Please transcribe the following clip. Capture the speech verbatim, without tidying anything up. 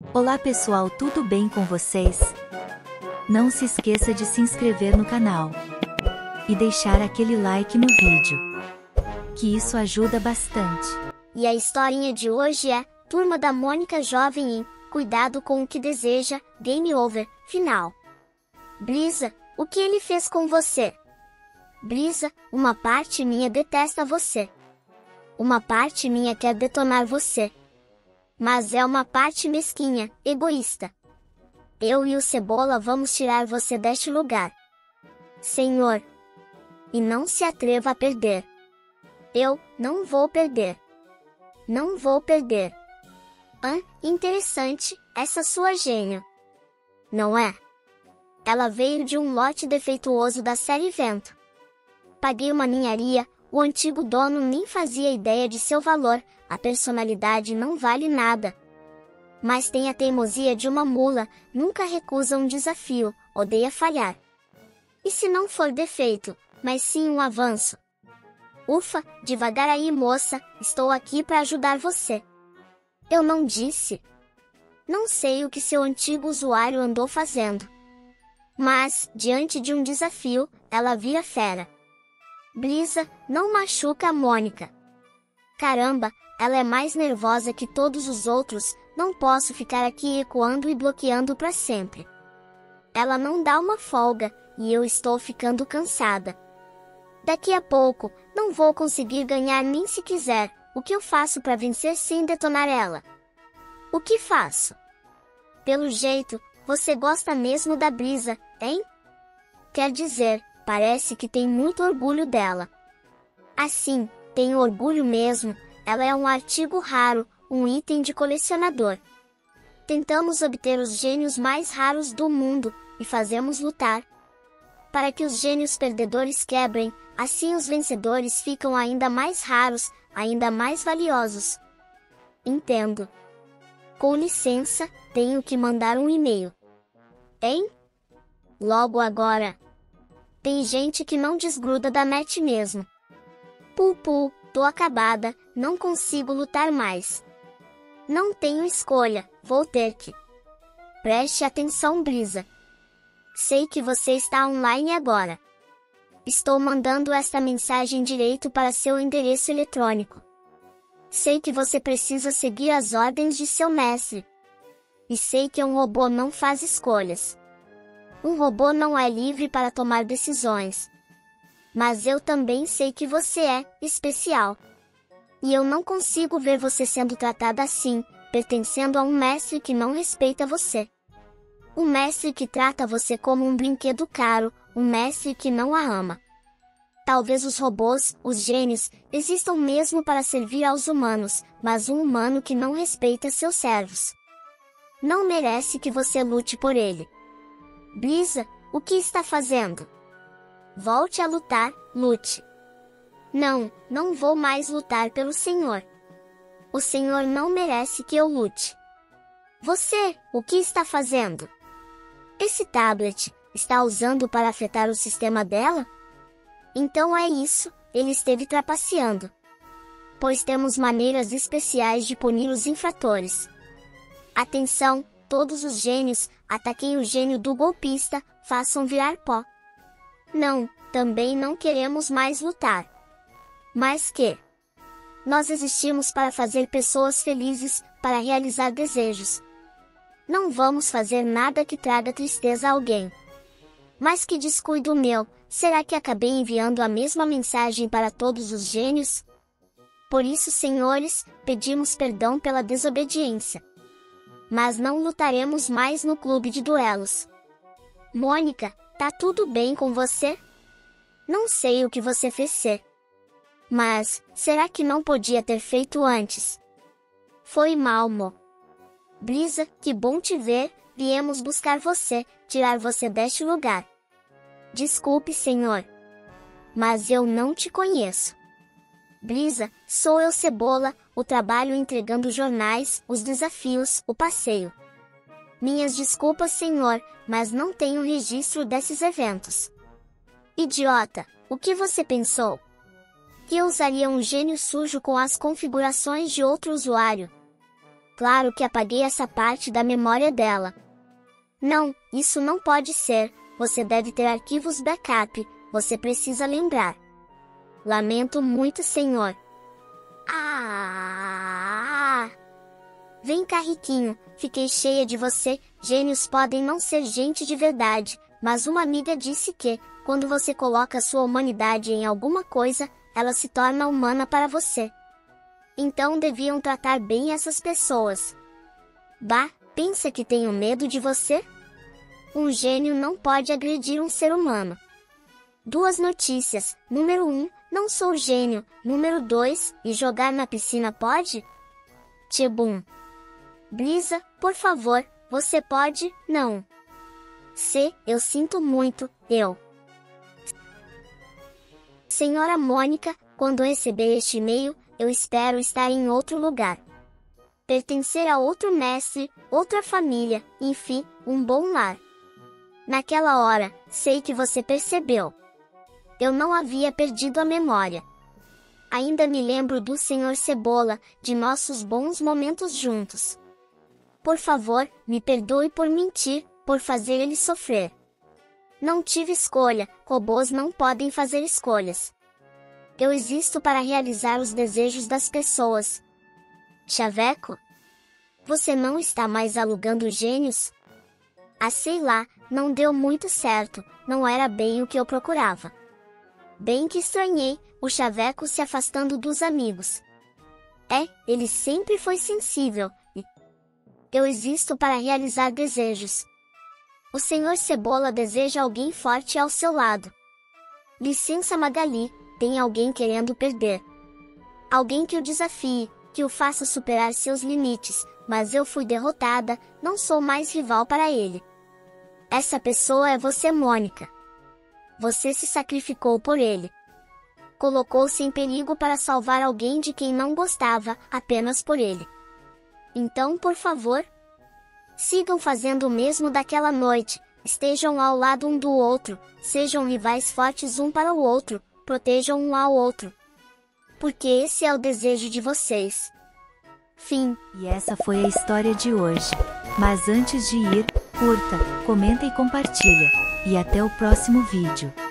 Olá pessoal, tudo bem com vocês? Não se esqueça de se inscrever no canal e deixar aquele like no vídeo, que isso ajuda bastante. E a historinha de hoje é Turma da Mônica Jovem em Cuidado com o que Deseja, Game Over, Final. Brisa, o que ele fez com você? Brisa, uma parte minha detesta você. Uma parte minha quer detonar você. Mas é uma parte mesquinha, egoísta. Eu e o Cebola vamos tirar você deste lugar, Senhor. E não se atreva a perder. Eu não vou perder. Não vou perder. Ah, interessante, essa sua gênio. Não é? Ela veio de um lote defeituoso da série Vento. Paguei uma ninharia, o antigo dono nem fazia ideia de seu valor, a personalidade não vale nada. Mas tem a teimosia de uma mula, nunca recusa um desafio, odeia falhar. E se não for defeito, mas sim um avanço? Ufa, devagar aí moça, estou aqui para ajudar você. Eu não disse. Não sei o que seu antigo usuário andou fazendo. Mas, diante de um desafio, ela vira fera. Brisa, não machuca a Mônica. Caramba, ela é mais nervosa que todos os outros, não posso ficar aqui ecoando e bloqueando para sempre. Ela não dá uma folga, e eu estou ficando cansada. Daqui a pouco, não vou conseguir ganhar nem se quiser, o que eu faço para vencer sem detonar ela? O que faço? Pelo jeito, você gosta mesmo da Brisa, hein? Quer dizer, parece que tem muito orgulho dela. Assim, tenho orgulho mesmo, ela é um artigo raro, um item de colecionador. Tentamos obter os gênios mais raros do mundo, e fazemos lutar. Para que os gênios perdedores quebrem, assim os vencedores ficam ainda mais raros, ainda mais valiosos. Entendo. Com licença, tenho que mandar um e-mail. Hein? Logo agora. Tem gente que não desgruda da net mesmo. Pupu, tô acabada, não consigo lutar mais. Não tenho escolha, vou ter que. Preste atenção, Brisa. Sei que você está online agora. Estou mandando esta mensagem direito para seu endereço eletrônico. Sei que você precisa seguir as ordens de seu mestre. E sei que um robô não faz escolhas. Um robô não é livre para tomar decisões. Mas eu também sei que você é especial. E eu não consigo ver você sendo tratada assim, pertencendo a um mestre que não respeita você. Um mestre que trata você como um brinquedo caro, um mestre que não a ama. Talvez os robôs, os gênios, existam mesmo para servir aos humanos, mas um humano que não respeita seus servos não merece que você lute por ele. Brisa, o que está fazendo? Volte a lutar, lute. Não, não vou mais lutar pelo Senhor. O Senhor não merece que eu lute. Você, o que está fazendo? Esse tablet, está usando para afetar o sistema dela? Então é isso, ele esteve trapaceando. Pois temos maneiras especiais de punir os infratores. Atenção, todos os gênios, ataquem o gênio do golpista, façam virar pó. Não, também não queremos mais lutar. Mas que? Nós existimos para fazer pessoas felizes, para realizar desejos. Não vamos fazer nada que traga tristeza a alguém. Mas que descuido meu, será que acabei enviando a mesma mensagem para todos os gênios? Por isso, senhores, pedimos perdão pela desobediência. Mas não lutaremos mais no clube de duelos. Mônica, tá tudo bem com você? Não sei o que você fez ser. Mas, será que não podia ter feito antes? Foi mal, Mo. Brisa, que bom te ver, viemos buscar você, tirar você deste lugar. Desculpe, senhor. Mas eu não te conheço. Brisa, sou eu Cebola, o trabalho entregando jornais, os desafios, o passeio. Minhas desculpas, senhor, mas não tenho registro desses eventos. Idiota, o que você pensou? Que eu usaria um gênio sujo com as configurações de outro usuário? Claro que apaguei essa parte da memória dela. Não, isso não pode ser, você deve ter arquivos backup, você precisa lembrar. Lamento muito, senhor. Ah! Vem cá, riquinho, fiquei cheia de você. Gênios podem não ser gente de verdade, mas uma amiga disse que, quando você coloca sua humanidade em alguma coisa, ela se torna humana para você. Então deviam tratar bem essas pessoas. Bah, pensa que tenho medo de você? Um gênio não pode agredir um ser humano. Duas notícias. Número um, não sou gênio. Número dois, e jogar na piscina pode? Tchebum. Brisa, por favor, você pode? Não. C, eu sinto muito, eu. Senhora Mônica, quando receber este e-mail, eu espero estar em outro lugar. Pertencer a outro mestre, outra família, enfim, um bom lar. Naquela hora, sei que você percebeu. Eu não havia perdido a memória. Ainda me lembro do senhor Cebola, de nossos bons momentos juntos. Por favor, me perdoe por mentir, por fazer ele sofrer. Não tive escolha, robôs não podem fazer escolhas. Eu existo para realizar os desejos das pessoas. Chaveco? Você não está mais alugando gênios? Ah, sei lá, não deu muito certo, não era bem o que eu procurava. Bem que estranhei, o Chaveco se afastando dos amigos. É, ele sempre foi sensível, e... Eu existo para realizar desejos. O senhor Cebola deseja alguém forte ao seu lado. Licença, Magali, tem alguém querendo perder. Alguém que o desafie, que o faça superar seus limites, mas eu fui derrotada, não sou mais rival para ele. Essa pessoa é você, Mônica. Você se sacrificou por ele. Colocou-se em perigo para salvar alguém de quem não gostava, apenas por ele. Então, por favor, sigam fazendo o mesmo daquela noite, estejam ao lado um do outro, sejam rivais fortes um para o outro, protejam um ao outro. Porque esse é o desejo de vocês. Fim. E essa foi a história de hoje. Mas antes de ir, curta, comenta e compartilha. E até o próximo vídeo.